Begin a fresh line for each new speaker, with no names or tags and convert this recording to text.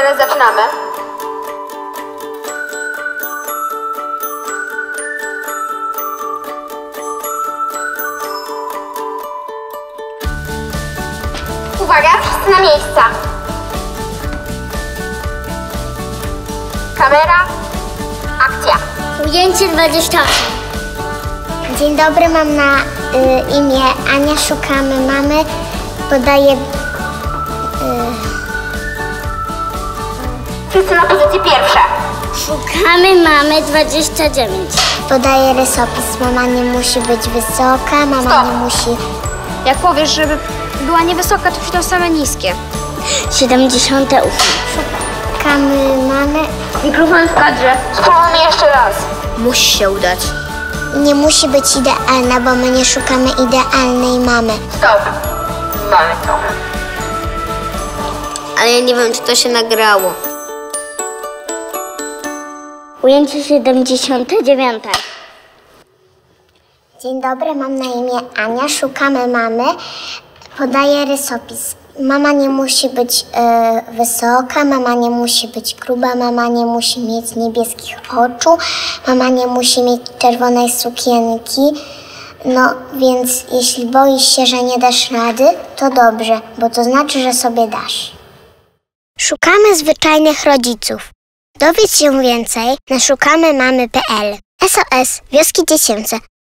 teraz zaczynamy. Uwaga, wszyscy na miejsca. Kamera, akcja.
Ujęcie 28. Dzień dobry, mam na imię Ania, szukamy mamy. Podaję...
Wszyscy na pozycję pierwsze.
Szukamy mamy 29. Podaję rysopis. Mama nie musi być wysoka, mama
Stop.
nie musi...
Jak powiesz, żeby była niewysoka, to przyjdą same niskie.
78. Szukamy mamy.
Mikrofon w kadrze.
Spróbujmy jeszcze raz.
Musi się udać.
Nie musi być idealna, bo my nie szukamy idealnej mamy.
Stop. Mamy to.
Ale ja nie wiem, czy to się nagrało.
Ujęcie 79. Dzień dobry, mam na imię Ania, szukamy mamy. Podaję rysopis. Mama nie musi być wysoka, mama nie musi być gruba, mama nie musi mieć niebieskich oczu, mama nie musi mieć czerwonej sukienki. No więc jeśli boisz się, że nie dasz rady, to dobrze, bo to znaczy, że sobie dasz. Szukamy zwyczajnych rodziców. Dowiedz się więcej na szukamymamy.pl. SOS Wioski Dziecięce.